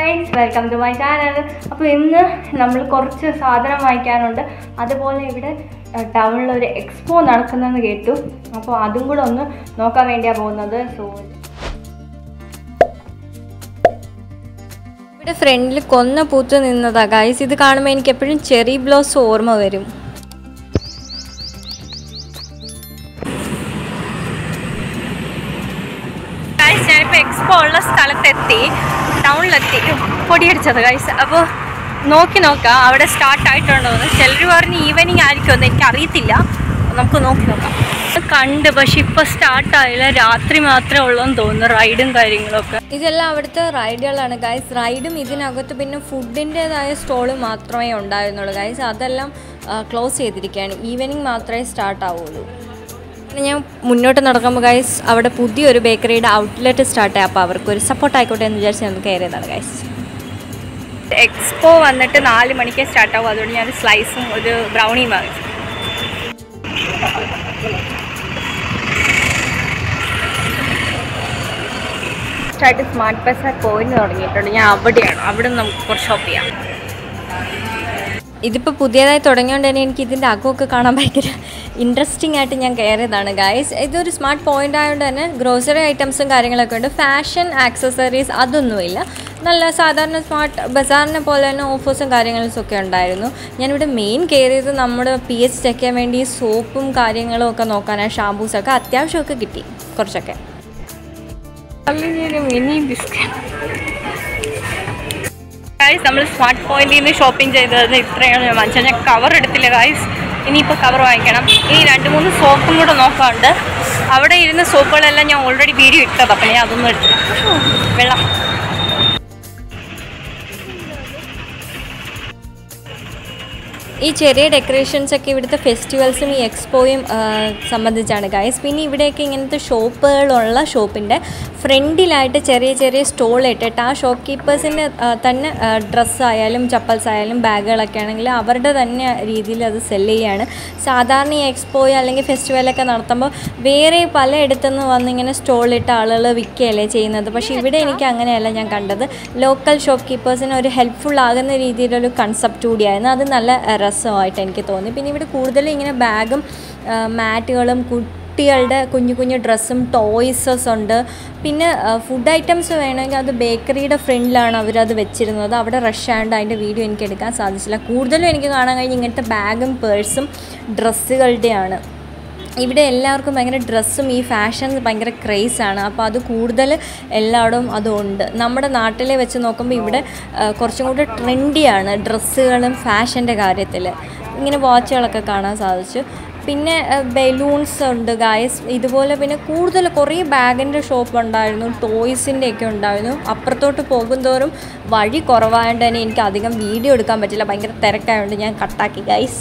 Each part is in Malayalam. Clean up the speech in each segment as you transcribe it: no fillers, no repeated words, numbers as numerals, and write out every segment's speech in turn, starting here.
guys, welcome to my channel. അപ്പോൾ ഇന്ന് നമ്മൾ കുറച്ച് സാധനം വാങ്ങിക്കാനുണ്ട്. അതുപോലെ ഇവിടെ ടൗണിൽ ഒരു എക്സ്പോ നടക്കുന്നെന്ന് കേട്ടു. അപ്പോൾ അതും കൂടെ ഒന്ന് നോക്കാൻ വേണ്ടിയാണ് പോകുന്നത്. സോ ഇവിടെ ഫ്രണ്ടിൽ കൊന്ന പൂത്ത് നിന്നതാ ഗൈസ്. ഇത് കാണുമ്പോൾ എനിക്ക് എപ്പോഴും ചെറി ബ്ലോസ് ഓർമ്മ വരും. ഞാനിപ്പോൾ എക്സ്പോ ഉള്ള സ്ഥലത്തെത്തി, ടൗണിലെത്തി. പൊടിയടിച്ചത് ഗൈസ്. അപ്പോൾ നോക്കാം അവിടെ സ്റ്റാർട്ടായിട്ടുണ്ടോ എന്ന്. ചിലർ പറഞ്ഞ് ഈവനിങ് ആയിരിക്കുമെന്ന് എനിക്കറിയത്തില്ല. നമുക്ക് നോക്കാം. കണ്ട് പക്ഷെ ഇപ്പോൾ സ്റ്റാർട്ടായില്ല, രാത്രി മാത്രമേ ഉള്ളൂന്ന് തോന്നുന്നു റൈഡും കാര്യങ്ങളൊക്കെ. ഇതെല്ലാം അവിടുത്തെ റൈഡുകളാണ് ഗൈസ്. റൈഡും ഇതിനകത്ത് പിന്നെ ഫുഡിൻ്റെതായ സ്റ്റോള് മാത്രമേ ഉണ്ടായിരുന്നുള്ളൂ ഗൈസ്. അതെല്ലാം ക്ലോസ് ചെയ്തിരിക്കുകയാണ്. ഈവനിങ് മാത്രമേ സ്റ്റാർട്ട് ആവുള്ളൂ. ഞാൻ മുന്നോട്ട് നടക്കുമ്പോൾ ഗൈസ് അവിടെ പുതിയൊരു ബേക്കറിയുടെ ഔട്ട്ലെറ്റ് സ്റ്റാർട്ടായി. അപ്പോൾ അവർക്കൊരു സപ്പോർട്ട് ആയിക്കോട്ടെ എന്ന് വിചാരിച്ച് നമുക്ക് കയറിയതാണ് ഗൈസ്. എക്സ്പോ വന്നിട്ട് 4 മണിക്ക് സ്റ്റാർട്ടാവും. അതുകൊണ്ട് ഞാൻ സ്ലൈസും ഒരു ബ്രൗണിയും വാങ്ങിച്ചു. സ്മാർട്ട് ബസാർ പോയിന്റ് തുടങ്ങിയിട്ടുണ്ട്. ഞാൻ അവിടെയാണ്. അവിടെ നമുക്ക് കുറച്ച് ഷോപ്പ് ചെയ്യാം. ഇതിപ്പോൾ പുതിയതായി തുടങ്ങിയോണ്ട് തന്നെ എനിക്ക് ഇതിൻ്റെ അകമൊക്കെ കാണാൻ ഭയങ്കര ഇൻട്രസ്റ്റിംഗ് ആയിട്ട് ഞാൻ കയറിയതാണ് ഗൈസ്. ഇതൊരു സ്മാർട്ട് പോയിൻ്റ് ആയതുകൊണ്ട് തന്നെ ഗ്രോസറി ഐറ്റംസും കാര്യങ്ങളൊക്കെ ഉണ്ട്. ഫാഷൻ ആക്സസറീസ് അതൊന്നുമില്ല. നല്ല സാധാരണ സ്മാർട്ട് ബസാറിനെ പോലെ തന്നെ ഓഫേഴ്സും കാര്യങ്ങളൊക്കെ ഉണ്ടായിരുന്നു. ഞാനിവിടെ മെയിൻ കയറിയത് നമ്മുടെ pH ചെക്ക് ചെയ്യാൻ വേണ്ടി സോപ്പും കാര്യങ്ങളും ഒക്കെ നോക്കാനാണ്. ഷാമ്പൂസൊക്കെ അത്യാവശ്യമൊക്കെ കിട്ടി കുറച്ചൊക്കെ. Mini biscuit guys. നമ്മൾ സ്മാർട്ട് പോയിന്റിൽ നിന്ന് ഷോപ്പിംഗ് ചെയ്തത് ഇത്രയാണ് ഞാൻ വാങ്ങിച്ചത്. ഞാൻ കവർ എടുത്തില്ല ഗൈസ്. ഇനിയിപ്പോൾ കവർ വാങ്ങിക്കണം. ഇനി 2-3 സോപ്പും കൂടെ നോക്കാറുണ്ട്. അവിടെ ഇരുന്ന സോപ്പുകളെല്ലാം ഞാൻ ഓൾറെഡി വീഡിയോ ഇട്ടത്. അപ്പം ഞാൻ അതൊന്നും എടുത്തില്ല. വെള്ളം ഈ ചെറിയ ഡെക്കറേഷൻസൊക്കെ ഇവിടുത്തെ ഫെസ്റ്റിവൽസും ഈ എക്സ്പോയും സംബന്ധിച്ചാണ് ഗൈസ്. പിന്നെ ഇവിടെയൊക്കെ ഇങ്ങനത്തെ ഷോപ്പുകളുള്ള ഷോപ്പിൻ്റെ ഫ്രണ്ടിലായിട്ട് ചെറിയ സ്റ്റോൾ ഇട്ടിട്ട് ആ ഷോപ്പ് കീപ്പേഴ്സിൻ്റെ തന്നെ ഡ്രസ്സായാലും ചപ്പൽസ് ആയാലും ബാഗുകളൊക്കെ ആണെങ്കിൽ അവരുടെ തന്നെ രീതിയിൽ അത് സെല്ല് ചെയ്യുകയാണ്. സാധാരണ ഈ എക്സ്പോയോ അല്ലെങ്കിൽ ഫെസ്റ്റിവലൊക്കെ നടത്തുമ്പോൾ വേറെ പലയിടത്തുനിന്ന് വന്നിങ്ങനെ സ്റ്റോളിട്ട ആളുകൾ വിൽക്കുകയല്ലേ ചെയ്യുന്നത്. പക്ഷേ ഇവിടെ എനിക്ക് അങ്ങനെയല്ല ഞാൻ കണ്ടത്. ലോക്കൽ ഷോപ്പ് കീപ്പേഴ്സിന് ഒരു ഹെൽപ്ഫുൾ ആകുന്ന രീതിയിലൊരു കൺസെപ്റ്റ് കൂടിയായിരുന്നു. അത് നല്ല രസമായിട്ട് എനിക്ക് തോന്നി. പിന്നെ ഇവിടെ കൂടുതലും ഇങ്ങനെ ബാഗും മാറ്റുകളും കുട്ടികളുടെ കുഞ്ഞു ഡ്രസ്സും ടോയ്സസ് ഉണ്ട്. പിന്നെ ഫുഡ് ഐറ്റംസ് വേണമെങ്കിൽ അത് ബേക്കറിയുടെ ഫ്രണ്ടിലാണ് അവരത് വെച്ചിരുന്നത്. അവിടെ റഷ് ആയതുകൊണ്ട് അതിൻ്റെ വീഡിയോ എനിക്ക് എടുക്കാൻ സാധിച്ചില്ല. കൂടുതലും എനിക്ക് കാണാൻ കഴിഞ്ഞ് ഇങ്ങനത്തെ ബാഗും പേഴ്സും ഡ്രസ്സുകളുടെയാണ്. ഇവിടെ എല്ലാവർക്കും ഭയങ്കര ഡ്രസ്സും ഈ ഫാഷൻ ഭയങ്കര ക്രേസാണ്. അപ്പോൾ അത് കൂടുതൽ എല്ലായിടവും അതുണ്ട്. നമ്മുടെ നാട്ടിലെ വെച്ച് നോക്കുമ്പോൾ ഇവിടെ കുറച്ചും കൂടി ട്രെൻഡിയാണ് ഡ്രസ്സുകളും ഫാഷൻ്റെ കാര്യത്തിൽ. ഇങ്ങനെ വാച്ചുകളൊക്കെ കാണാൻ സാധിച്ചു. പിന്നെ ബലൂൺസ് ഉണ്ട് ഗായ്സ്. ഇതുപോലെ പിന്നെ കൂടുതൽ കുറേ ബാഗിൻ്റെ ഷോപ്പ് ഉണ്ടായിരുന്നു, ടോയ്സിൻ്റെയൊക്കെ ഉണ്ടായിരുന്നു. അപ്പുറത്തോട്ട് പോകുന്തോറും വഴി കുറവായതുകൊണ്ട് തന്നെ എനിക്ക് അധികം വീഡിയോ എടുക്കാൻ പറ്റില്ല. ഭയങ്കര തിരക്കായതുകൊണ്ട് ഞാൻ കട്ടാക്കി ഗൈസ്.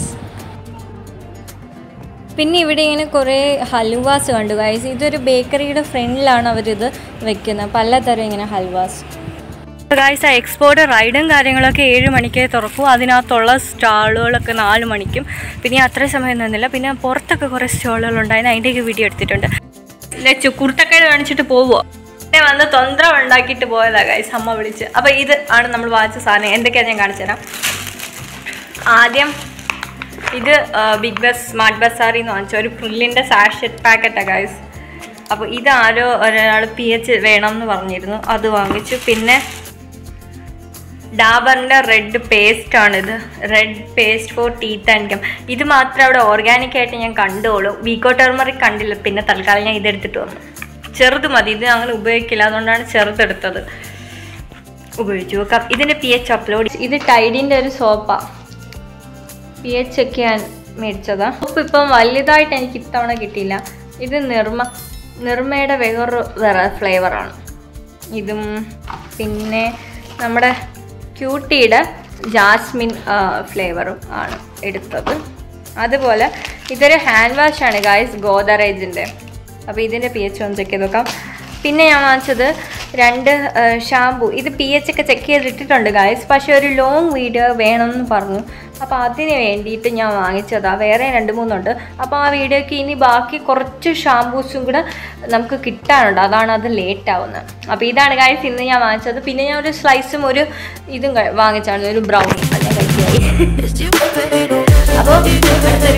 പിന്നെ ഇവിടെ ഇങ്ങനെ കുറേ ഹൽവാസ് കണ്ടു ഗൈസ്. ഇതൊരു ബേക്കറിയുടെ ഫ്രണ്ടിലാണ് അവരിത് വെക്കുന്നത്. പലതരം ഇങ്ങനെ ഹൽവാസ് ഗൈസ്. ആ എക്സ്പോയുടെ റൈഡും കാര്യങ്ങളൊക്കെ 7 മണിക്ക് തുറക്കും. അതിനകത്തുള്ള സ്റ്റാളുകളൊക്കെ 4 മണിക്കും. പിന്നെ അത്രയും സമയം നിന്നില്ല. പിന്നെ പുറത്തൊക്കെ കുറേ സ്റ്റോളുകളുണ്ടായിരുന്നു. അതിൻ്റെയൊക്കെ വീഡിയോ എടുത്തിട്ടുണ്ട്. കുർത്തക്കേട് കാണിച്ചിട്ട് പോവുമോ പിന്നെ വന്ന് തൊന്തര ഉണ്ടാക്കിയിട്ട് പോയതാണ് ഗൈസ് അമ്മ വിളിച്ച്. അപ്പോൾ ഇത് ആണ് നമ്മൾ വാങ്ങിച്ച സാധനം. എന്തൊക്കെയാണ് ഞാൻ കാണിച്ചു തരാം. ആദ്യം ഇത് ബിഗ് ബസ് സ്മാർട്ട് ബസാറിൽ നിന്ന് വാങ്ങിച്ച ഒരു പുല്ലിൻ്റെ സാഷറ്റ് പാക്കറ്റാണ് ഗൈസ്. അപ്പോൾ ഇതാരോ ഒരാൾ pH വേണമെന്ന് പറഞ്ഞിരുന്നു, അത് വാങ്ങിച്ചു. പിന്നെ ഡാബറിൻ്റെ റെഡ് പേസ്റ്റാണിത്. Red paste for teeth and gum. ഇത് മാത്രമേ അവിടെ ഓർഗാനിക്കായിട്ട് ഞാൻ കണ്ടുള്ളൂ. വീക്കോ ടെർമറിക് കണ്ടില്ല. പിന്നെ തൽക്കാലം ഞാൻ ഇതെടുത്തിട്ട് വന്നു. ചെറുത് മതി, ഇത് ഞങ്ങൾ ഉപയോഗിക്കില്ല, അതുകൊണ്ടാണ് ചെറുതെടുത്തത്. ഉപയോഗിച്ച് നോക്കാം. ഇതിൻ്റെ pH അപ്ലോഡ്. ഇത് ടൈഡിൻ്റെ ഒരു സോപ്പാണ്. pH ഒക്കെ ഞാൻ മേടിച്ചതാണ്. സോപ്പ് ഇപ്പം വലുതായിട്ട് എനിക്ക് ഇത്തവണ കിട്ടിയില്ല. ഇത് നിർമ്മയുടെ വേറെ ഫ്ലേവറാണ് ഇതും. പിന്നെ നമ്മുടെ ക്യൂട്ടിയുടെ ജാസ്മിൻ ഫ്ലേവറും ആണ് എടുത്തത്. അതുപോലെ ഇതൊരു ഹാൻഡ് വാഷാണ് ഗായ്സ്, ഗോദറേജിൻ്റെ. അപ്പോൾ ഇതിൻ്റെ pH ഒന്ന് ചെക്ക് ചെയ്ത് നോക്കാം. പിന്നെ ഞാൻ വാങ്ങിച്ചത് 2 ഷാമ്പു. ഇത് pH ഒക്കെ ചെക്ക് ചെയ്തിട്ടിട്ടുണ്ട് ഗൈസ്. പക്ഷേ ഒരു ലോങ് വീഡിയോ വേണമെന്ന് പറഞ്ഞു. അപ്പോൾ അതിന് വേണ്ടിയിട്ട് ഞാൻ വാങ്ങിച്ചതാണ്. വേറെ 2-3 ഉണ്ട്. അപ്പോൾ ആ വീഡിയോയ്ക്ക് ഇനി ബാക്കി കുറച്ച് ഷാമ്പൂസും കൂടെ നമുക്ക് കിട്ടാനുണ്ട്. അതാണ് അത് ലേറ്റ് ആവുന്നത്. അപ്പോൾ ഇതാണ് ഗൈസ് ഇന്ന് ഞാൻ വാങ്ങിച്ചത്. പിന്നെ ഞാൻ ഒരു സ്ലൈസും ഒരു ഇതും വാങ്ങിച്ചാണ്, ഒരു ബ്രൗണി. അത് ഞാൻ കഴിക്കായി. അപ്പോൾ